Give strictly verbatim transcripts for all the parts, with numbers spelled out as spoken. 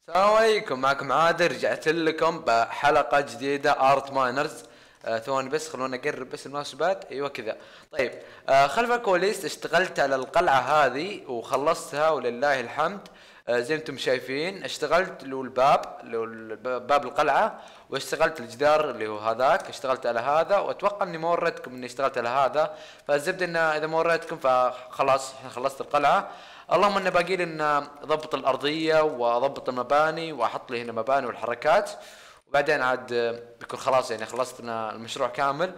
السلام عليكم، معكم عادل. رجعت لكم بحلقة جديدة ارت ماينرز. آه ثواني بس، خلونا اقرب بس المناسبات. ايوه كذا. طيب، آه خلف الكواليس اشتغلت على القلعة هذه وخلصتها ولله الحمد. آه زي ما انتم شايفين اشتغلت له الباب، له الب- باب القلعة، واشتغلت الجدار اللي هو هذاك، اشتغلت على هذا، واتوقع اني ما وريتكم اني اشتغلت على هذا. فالزبد ان اذا ما وريتكم فخلاص احنا خلصت القلعة. اللهم انه باقي لي ان اضبط الارضيه واضبط المباني واحط لي هنا مباني والحركات، وبعدين عاد بيكون خلاص يعني خلصنا المشروع كامل.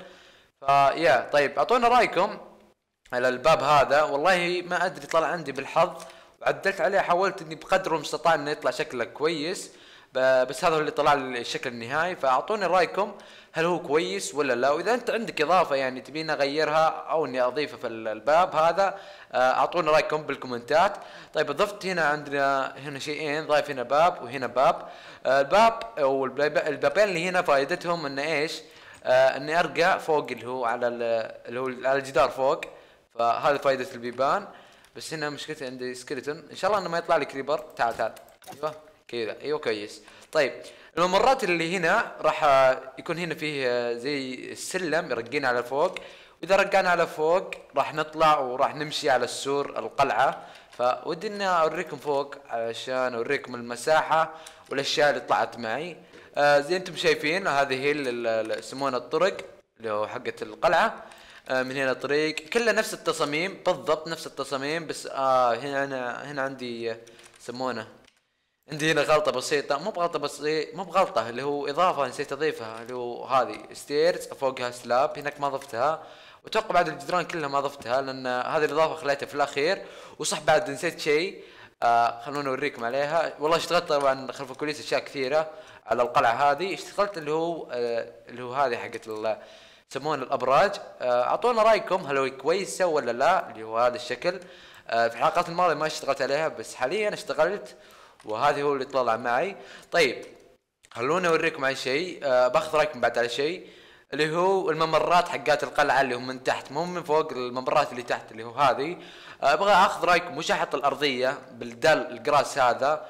فيا طيب، اعطونا رايكم على الباب هذا. والله ما ادري، طلع عندي بالحظ وعدلت عليه، حاولت اني بقدر المستطاع انه يطلع شكله كويس. ب- بس هذا هو اللي طلع لي الشكل النهائي. فاعطوني رايكم، هل هو كويس ولا لا؟ واذا انت عندك اضافه يعني تبيني اغيرها او اني اضيفها في ال- الباب هذا، آه، اعطونا رايكم بالكومنتات. طيب، ضفت هنا عندنا هنا شيئين، ضايف هنا باب وهنا باب. آه، الباب او الباب- البابين اللي هنا فائدتهم انه ايش؟ آه اني ارقى فوق اللي هو على ال- اللي هو على الجدار فوق. فهذه فائدة البيبان. بس هنا مشكلتي عندي سكeleton، ان شاء الله انه ما يطلع لي كريبر. تعال تعال. ايوه كذا، ايوه كويس. طيب، الممرات اللي هنا راح آه، يكون هنا فيه آه، زي السلم يرقينا على فوق. واذا رقانا على فوق راح نطلع وراح نمشي على السور القلعة. فودي اني اوريكم فوق عشان اوريكم المساحة والاشياء اللي طلعت معي. آه زي انتم شايفين، هذه هي ال- ال- يسمونها الطرق اللي هو حقة القلعة. آه من هنا طريق كلها نفس التصاميم بالضبط، نفس التصاميم. بس آه هنا أنا هنا عندي آه، يسمونه، عندي هنا غلطة بسيطة، مو بغلطة بسيطة، مو بغلطة، اللي هو إضافة نسيت أضيفها، اللي هو هذه ستيرز فوقها سلاب، هناك ما ضفتها. وأتوقع بعد الجدران كلها ما ضفتها، لأن هذه الإضافة خليتها في الأخير. وصح بعد نسيت شيء. آه خلوني أوريكم عليها. والله اشتغلت طبعا خلف الكواليس أشياء كثيرة على القلعة هذه. اشتغلت اللي هو آه اللي هو هذه حقت ال- يسمونه الأبراج. آه أعطونا رأيكم، هل هو كويسة ولا لا؟ اللي هو هذا الشكل. آه في الحلقات الماضية ما اشتغلت عليها، بس حاليا اشتغلت، وهذه هو اللي طلع معي. طيب، خلوني اوريكم على شيء. آه باخذ رايكم بعد على شيء، اللي هو الممرات حقات القلعه اللي هم من تحت، مو من فوق. الممرات اللي تحت اللي هو هذه. آه، ابغى اخذ رايكم، وش احط الارضيه بالدل الجراس هذا؟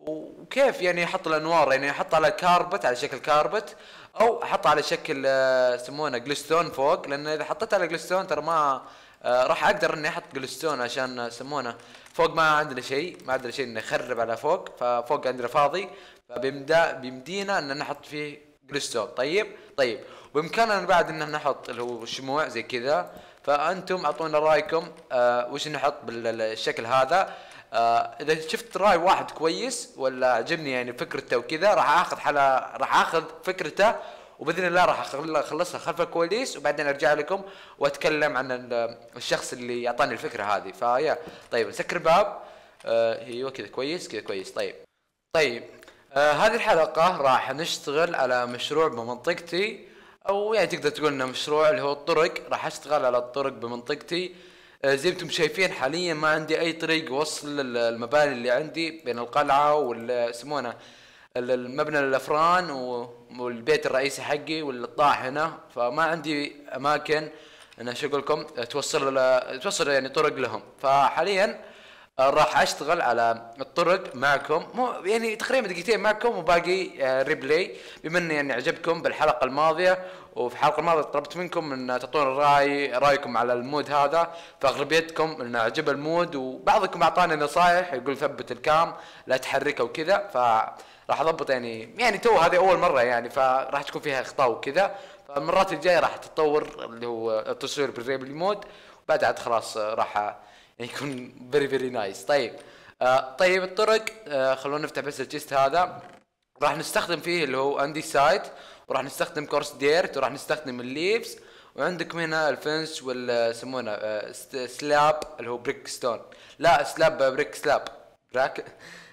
وكيف يعني احط الانوار؟ يعني احط على كاربت، على شكل كاربت، او احط على شكل آه، يسمونه جلستون فوق. لان اذا حطيت على جلستون ترى ما آه، راح اقدر اني احط جلستون، عشان يسمونه فوق ما عندنا شيء، ما عندنا شيء نخرب على فوق. ففوق عندنا فاضي، فبيمدا بيمدينا ان نحط فيه جلستون. طيب طيب، وبامكاننا بعد ان نحط اللي هو شموع زي كذا. فانتم اعطونا رايكم، آه وش نحط بالشكل هذا. آه اذا شفت راي واحد كويس ولا عجبني يعني فكرته وكذا، راح اخذ حلا راح اخذ فكرته، وباذن الله راح أخل- اخلصها خلف الكواليس، وبعدين ارجع لكم واتكلم عن ال- الشخص اللي اعطاني الفكره هذه. فيا طيب، نسكر الباب. آه ايوه كذا كويس، كذا كويس. طيب طيب، آه هذه الحلقة راح نشتغل على مشروع بمنطقتي، او يعني تقدر تقول انه مشروع اللي هو الطرق. راح اشتغل على الطرق بمنطقتي. آه زي ما انتم شايفين حاليا ما عندي اي طريق يوصل ال- المباني اللي عندي بين القلعة وال يسمونه ال- المبنى الافران و- والبيت الرئيسي حقي والطاحنة. فما عندي اماكن انا شو اقول لكم توصل توصل يعني طرق لهم. فحاليا آه، راح اشتغل على الطرق معكم، مو يعني تقريبا دقيقتين معكم وباقي آه، ريبلاي. بما اني يعني عجبكم بالحلقه الماضيه، وفي الحلقه الماضيه طلبت منكم ان تعطونا راي رايكم على المود هذا. فاغلبيتكم ان عجب المود، وبعضكم اعطاني نصائح يقول ثبت الكام لا تحركه وكذا. فراح اضبط يعني يعني تو هذه اول مره يعني، فراح تكون فيها اخطاء وكذا. فالمرات الجايه راح تتطور اللي هو التصوير بالريبلي مود. بعد عاد خلاص آه، راح يكون فيري فيري نايس. طيب، آه طيب الطرق، آه خلونا نفتح بس الجست هذا. راح نستخدم فيه اللي هو اندي سايت، وراح نستخدم كورس ديرت، وراح نستخدم الليفز. وعندكم هنا الفنس وال يسمونه آه ست- سلاب اللي هو بريك ستون. لا سلاب بريك سلاب براك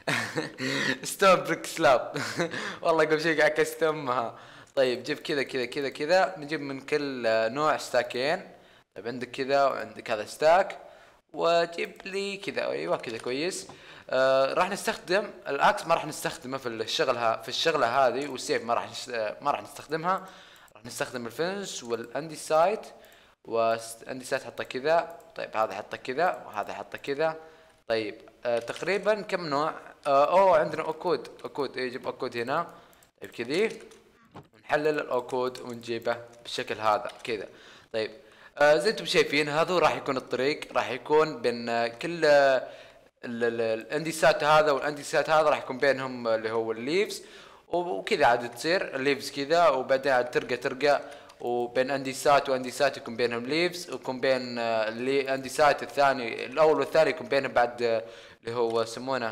ستون بريك سلاب والله قبل شيء قاعد كستمها. طيب جيب كذا كذا كذا كذا، نجيب من كل آه، نوع ستاكين. طيب عندك كذا وعندك هذا ستاك، وجيب لي كذا. ايوه كذا كويس. آه راح نستخدم الاكس، ما راح نستخدمه في الشغله في الشغله هذه. والسيف ما راح نش... آه، ما راح نستخدمها. راح نستخدم الفنس والاندي سايت. واندي سايت حطه كذا. طيب هذا حطه كذا، وهذا حطه كذا. طيب آه تقريبا كم نوع؟ آه اوه عندنا اوكود اوكود يجيب اوكود هنا. طيب كذي نحلل الاوكود ونجيبه بالشكل هذا كذا. طيب آه زي انتم شايفين هذا راح يكون الطريق، راح يكون بين آه كل آه الانديسات هذا والانديسات هذا راح يكون بينهم اللي هو الليفز، وكذا عاد تصير الليفز كذا، وبعدين عاد ترقى ترقى، وبين انديسات وانديسات يكون بينهم ليفز، ويكون بين آه، اللي انديسات الثاني الاول والثاني يكون بينهم بعد آه، اللي هو يسمونه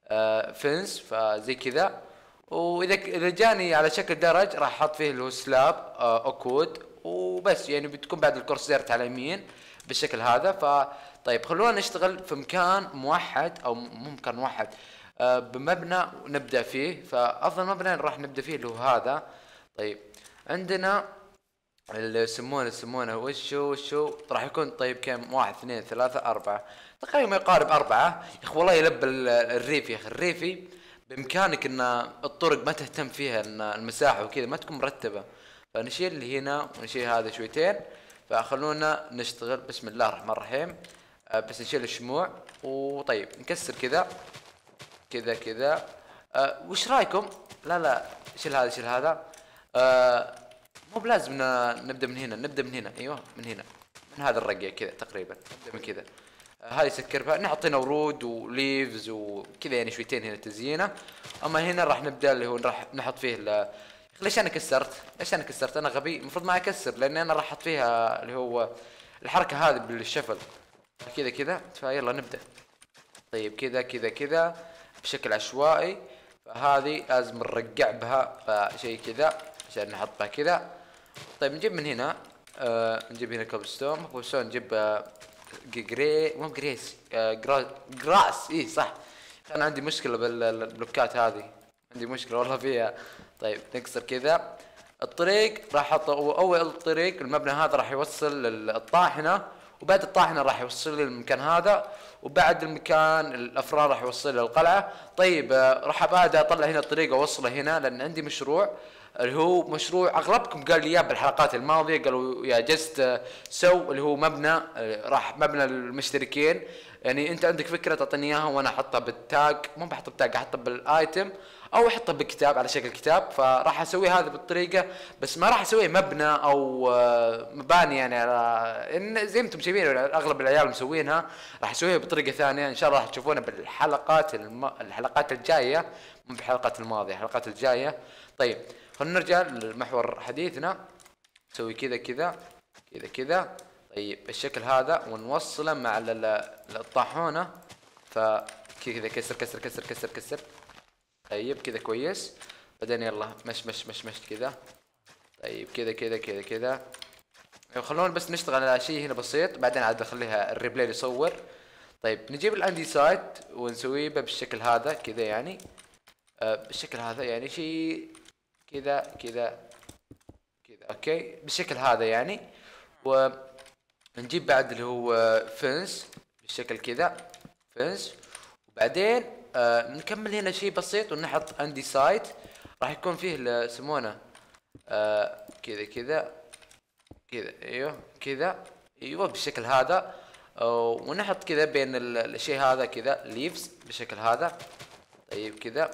فنس، فزي كذا. واذا ك- اذا جاني على شكل درج راح احط فيه اللي هو سلاب آه، اوكود وبس، يعني بتكون بعد الكورسيرت على اليمين بالشكل هذا. ف طيب خلونا نشتغل في مكان موحد او مو مكان موحد، آه، بمبنى نبدا فيه. فافضل مبنى راح نبدا فيه اللي هو هذا. طيب عندنا اللي يسمونه يسمونه وشو وشو راح يكون. طيب كم؟ واحد اثنين ثلاثة أربعة، تقريبا ما يقارب أربعة. يا أخي والله يلب ال- الريف، يا أخي الريفي بإمكانك إن الطرق ما تهتم فيها، إن المساحة وكذا ما تكون مرتبة. فنشيل اللي هنا ونشيل هذا شويتين. فخلونا نشتغل بسم الله الرحمن الرحيم. آه، بس نشيل الشموع. وطيب نكسر كذا كذا كذا. أه وش رايكم؟ لا لا شيل هذا شيل هذا. أه مو بلازم ن- نبدا من هنا، نبدا من هنا، ايوه من هنا، من هذا الرقه كذا تقريبا نبدا من كذا. أه هذه سكرها، نحط هنا ورود وليفز وكذا يعني شويتين هنا تزيينه. اما هنا راح نبدا اللي هو راح نحط فيه ال- ليش انا كسرت؟ ليش انا كسرت؟ انا غبي، المفروض ما اكسر لاني انا راح احط فيها اللي هو الحركه هذه بالشفل كذا كذا. فيلا نبدا. طيب كذا كذا كذا بشكل عشوائي. فهذه لازم نرقع بها فشيء كذا عشان نحطها كذا. طيب نجيب من هنا آه نجيب هنا كوبستون كوبستون نجيب آه جري مو جريس آه جراس, جراس اي صح. انا عندي مشكلة بالبلوكات هذه، عندي مشكلة والله فيها. طيب نكسر كذا الطريق، راح احط اول الطريق المبنى هذا راح يوصل للطاحنة، وبعد الطاحنة راح يوصل لي المكان هذا، وبعد المكان الافران راح يوصل للقلعة. طيب آه، راح ابدا اطلع هنا الطريق واوصله هنا لان عندي مشروع اللي هو مشروع اغلبكم قال لي اياه بالحلقات الماضيه، قالوا يا جست آه، سو اللي هو مبنى آه، راح مبنى المشتركين. يعني انت عندك فكره تعطيني اياها وانا احطها بالتاج، مو بحطها بالتاج احطها بالايتم او احطها بالكتاب على شكل كتاب. فراح اسوي هذا بالطريقه، بس ما راح اسويه مبنى او آه، مباني يعني على ان زي ما انتم شايفين اغلب العيال مسوينها. راح اسويها بطريقه ثانيه ان شاء الله راح تشوفونها بالحلقات الم... الحلقات الجايه، مو بالحلقات الماضيه، الحلقات الجايه. طيب خلينا نرجع لمحور حديثنا. نسوي كذا كذا كذا كذا. طيب بالشكل هذا ونوصله مع ال- ال- الطاحونه. فكذا كسر كسر كسر كسر كسر. طيب كذا كويس. بعدين يلا مش مش مش مش كذا. طيب كذا كذا كذا كذا. أيوة، خلونا بس نشتغل على شيء هنا بسيط بعدين عاد نخليها الريبلاي يصور. طيب نجيب الاندي سايت ونسويه بالشكل هذا كذا يعني آه بالشكل هذا يعني شيء كذا كذا كذا اوكي بالشكل هذا يعني. ونجيب بعد اللي هو فنس بالشكل كذا فنس. وبعدين آه نكمل هنا شيء بسيط ونحط اندي سايت راح يكون فيه اللي يسمونه آه كذا كذا كذا ايوه كذا ايوه بالشكل هذا. آه ونحط كذا بين ال- الشيء هذا كذا ليفز بالشكل هذا. طيب كذا.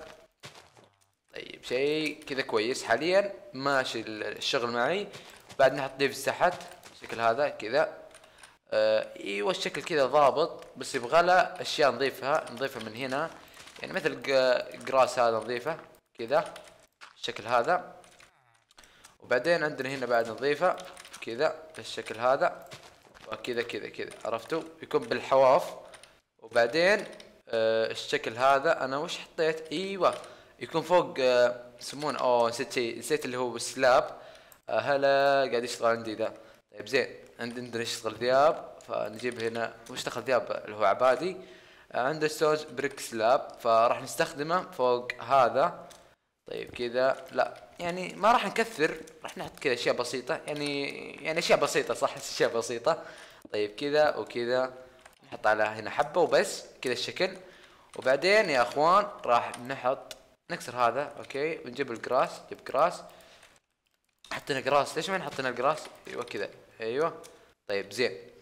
طيب شيء كذا كويس حاليا ماشي الشغل معي. بعد نحط ليفز تحت بالشكل هذا كذا. آه ايوه الشكل كذا ضابط، بس يبغى له اشياء نضيفها نضيفها من هنا يعني مثل ج- جراس هذا نضيفه كذا بالشكل هذا. وبعدين عندنا هنا بعد نضيفه كذا بالشكل هذا وكذا كذا كذا عرفتوا يكون بالحواف. وبعدين آه الشكل هذا انا وش حطيت ايوه يكون فوق آه يسمونه اوه نسيت شيء نسيت اللي هو السلاب. آه هلا قاعد يشتغل عندي ذا. طيب زين عندنا عندنا يشتغل ذياب فنجيب هنا وش دخل ذياب اللي هو عبادي. آه عنده ستونز بريك سلاب فراح نستخدمه فوق هذا. طيب كذا لا يعني ما راح نكثر راح نحط كذا اشياء بسيطة يعني يعني اشياء بسيطة صح اشياء بسيطة. طيب كذا وكذا نحط على هنا حبة وبس كذا الشكل. وبعدين يا اخوان راح نحط نكسر هذا اوكي ونجيب الجراس نجيب جراس. حطينا جراس ليش ما نحطنا الجراس ايوه كذا ايوه. طيب زين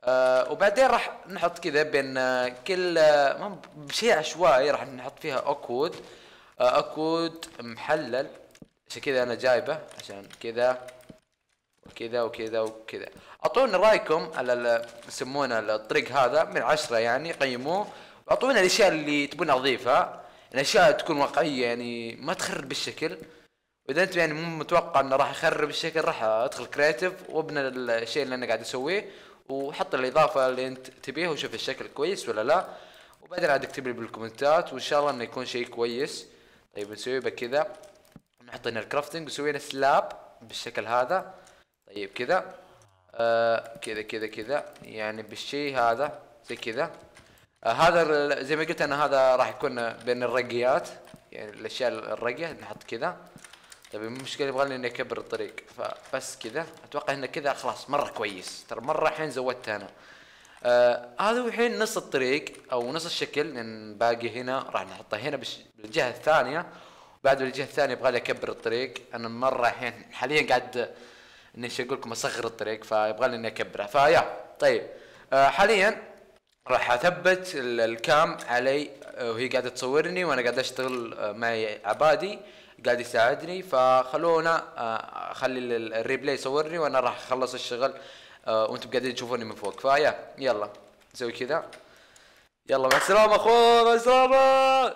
آه وبعدين راح نحط كذا بين آه كل آه ما بشيء عشوائي راح نحط فيها اكود، آه اكود محلل. عشان كذا انا جايبه عشان كذا وكذا وكذا وكذا. اعطونا رايكم على ال- يسمونه الطريق هذا من عشرة يعني، قيموه واعطونا الاشياء اللي تبون اضيفها، الاشياء تكون واقعيه يعني ما تخرب بالشكل. واذا انت يعني مو متوقع انه راح يخرب الشكل راح ادخل كريتيف وابنى الشيء اللي انا قاعد اسويه وحط الاضافه اللي انت تبيه وشوف الشكل كويس ولا لا، وبعدين عاد اكتب لي بالكومنتات وان شاء الله انه يكون شيء كويس. طيب نسوي بكذا، نحط هنا الكرافتنج وسوينا سلاب بالشكل هذا. طيب كذا آه كذا كذا كذا يعني بالشيء هذا زي كذا. آه هذا ال- زي ما قلت انا هذا راح يكون بين الرقيات يعني الاشياء الرقية نحط كذا. طيب المشكلة يبغى اني اكبر الطريق فبس كذا اتوقع انه كذا خلاص مرة كويس، ترى مرة الحين زودت انا. آه هذا الحين نص الطريق او نص الشكل، لان باقي هنا راح نحطه هنا بالش- بالجهة الثانية. بعد الجهة الثانية يبغى لي اكبر الطريق، انا مرة الحين حاليا قاعد اني ايش اقول لكم اصغر الطريق فيبغى لي اني اكبره فيا. طيب آه حاليا راح اثبت ال- الكام علي آه، وهي قاعده تصورني وانا قاعد اشتغل آه، معي عبادي قاعد يساعدني، فخلونا آه، اخلي ال- الريبلاي يصورني وانا راح اخلص الشغل آه، وانتم قاعدين تشوفوني من فوق فيا. يلا نسوي كذا، يلا مع السلامه اخوي، مع السلامه.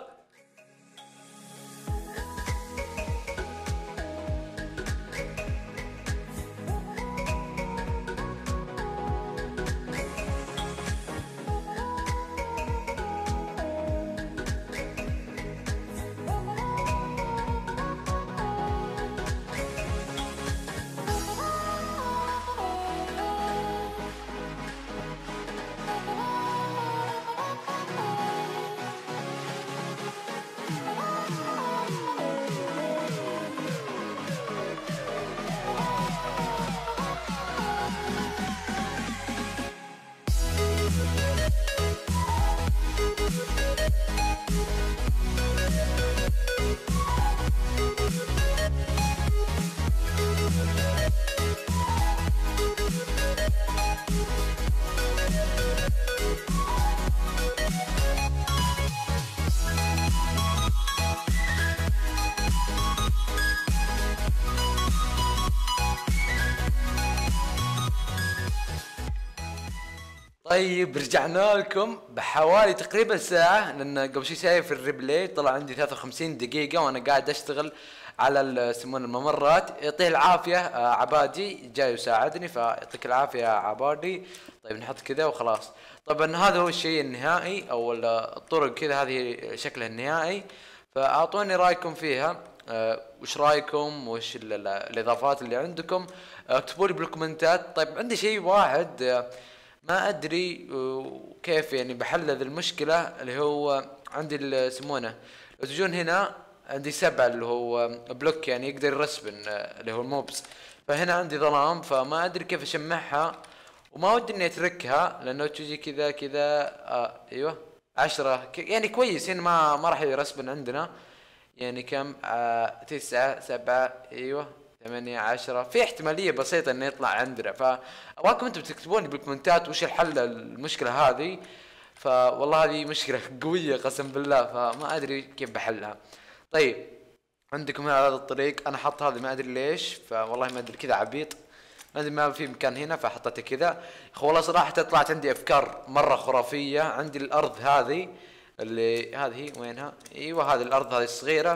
طيب رجعنا لكم بحوالي تقريبا ساعة، لان قبل شوي شايف الريبلاي طلع عندي ثلاثة وخمسين دقيقة وانا قاعد اشتغل على ال- يسمونه الممرات. يعطيه العافية آه، عبادي جاي يساعدني فيعطيك العافية يا عبادي. طيب نحط كذا وخلاص. طبعا هذا هو الشيء النهائي او ال- الطرق كذا هذه شكلها النهائي، فاعطوني رايكم فيها. آه، وش رايكم وش ال- ال- الاضافات اللي عندكم، آه، اكتبوا لي بالكومنتات. طيب عندي شيء واحد آه، ما ادري آه، كيف يعني بحل المشكلة اللي هو عندي ال- يسمونه لو تجون هنا عندي سبعة اللي هو بلوك يعني يقدر يرسبن آه، اللي هو الموبس، فهنا عندي ظلام فما ادري كيف اشمعها وما ودي اني اتركها لانه تجي كذا كذا. آه ايوه عشرة ك- يعني كويس هنا ما ما راح يرسبن عندنا يعني كم آه تسعة سبعة ايوه ثمانية عشرة، في احتمالية بسيطة انه يطلع عندنا، فابغاكم انتم تكتبون لي بالكومنتات وش الحل المشكلة هذه. فوالله هذه مشكلة قوية قسم بالله فما ادري كيف بحلها. طيب عندكم هذا الطريق انا حط هذا ما ادري ليش، فوالله ما ادري كذا عبيط ما ادري ما في مكان هنا فحطيته كذا. يا اخي والله صراحة طلعت عندي افكار مرة خرافية. عندي الارض هذه اللي هذه وينها، ايوه هذه الارض هذه الصغيرة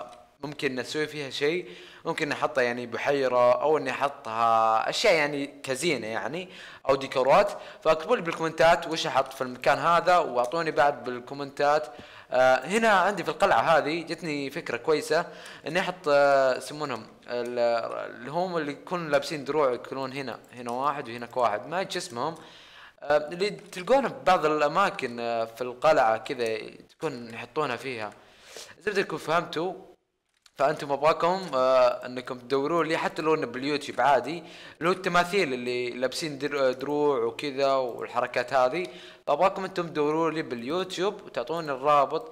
فممكن نسوي فيها شيء، ممكن نحطها يعني بحيرة او اني احطها اشياء يعني كزينة يعني او ديكورات. فاكتبوا لي بالكومنتات وش احط في المكان هذا واعطوني بعد بالكومنتات. آه هنا عندي في القلعة هذه جتني فكرة كويسة اني احط آه يسمونهم ال- اللي هم اللي يكونوا لابسين دروع يكونون هنا، هنا واحد وهناك واحد ما ادري اسمهم، آه اللي تلقونه في بعض الاماكن آه في القلعة كذا تكون يحطونها فيها. اذا بدكم فهمتوا فانتم ابغاكم آه انكم تدوروا لي حتى لو انه باليوتيوب عادي اللي هو التماثيل اللي لابسين در- دروع وكذا والحركات هذه، فابغاكم انتم تدوروا لي باليوتيوب وتعطوني الرابط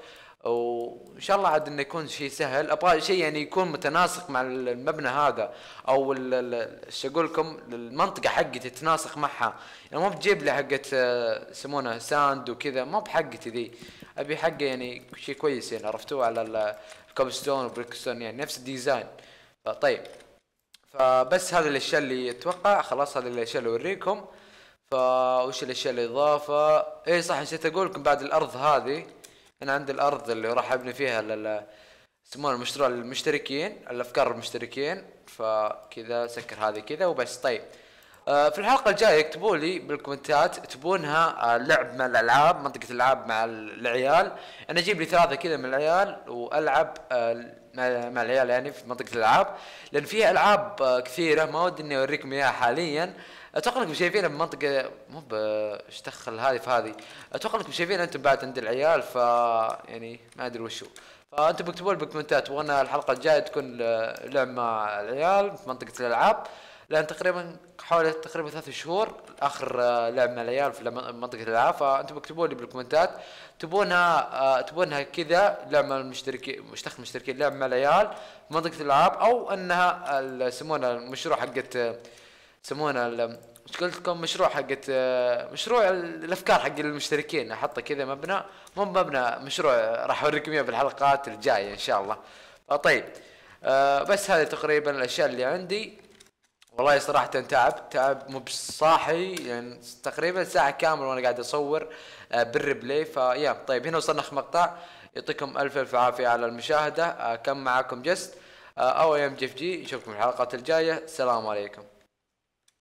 وان شاء الله عاد انه يكون شيء سهل. ابغى شيء يعني يكون متناسق مع المبنى هذا، او ال- ال- ايش اقول لكم، المنطقه حقتي تتناسق معها. يعني مو بتجيب لي حقت آه، يسمونها ساند وكذا، مو بحقتي ذي. ابي حقه يعني شيء كويس، يعني عرفتوه على ال- الكوبستون والبريكستون، يعني نفس الديزاين. طيب، فبس هذه الاشياء اللي اتوقع، خلاص هذه الاشياء اللي اوريكم. فوش الاشياء اللي اضافه؟ اي صح، نسيت اقول لكم بعد الارض هذه. انا عندي الارض اللي راح ابني فيها لل يسمونه المشروع للمشتركين، الافكار المشتركين. فكذا سكر هذه كذا وبس. طيب، آه في الحلقه الجايه اكتبوا لي بالكومنتات تبونها آه لعب مع الالعاب، منطقه العاب مع العيال. انا اجيب لي ثلاثه كذا من العيال والعب آه مع مع العيال، يعني في منطقه الالعاب. لان فيها العاب آه كثيره، ما ودي اني اوريكم اياها حاليا. اتوقع انكم شايفينها بمنطقه، مو ب ايش دخل هذه في هذه. اتوقع انكم شايفينها انتم بعد عند العيال، ف يعني ما ادري وشو. فانتم بكتبوا لي بالكومنتات تبغون الحلقه الجايه تكون آه، لعب مع العيال في منطقه الالعاب. لان تقريبا حوالي تقريبا ثلاث شهور اخر آه، لعب مع العيال في لم- منطقه الالعاب. فانتم بكتبوا لي بالكومنتات تبونها آه، تبونها كذا لعب مع المشتركين، مشترك مشتركين لعب مع العيال في منطقه الالعاب، او انها ال- يسمونها المشروع حقت آه، يسمونها ال- مش قلت لكم مشروع حقت آه، مشروع ال- الافكار حق المشتركين، احطه كذا مبنى. مو مبنى، مشروع راح اوريكم اياه بالحلقات الجايه ان شاء الله. آه، طيب، آه بس هذه تقريبا الاشياء اللي عندي. والله صراحة تعب تعب مو بصاحي، يعني تقريبا ساعة كاملة وانا قاعد اصور آه بالريبلاي. فيا طيب، هنا وصلنا اخر مقطع. يعطيكم الف الف عافية على المشاهدة. آه كان معاكم جست آه او ام جي اف جي. نشوفكم في الحلقات الجاية. السلام عليكم.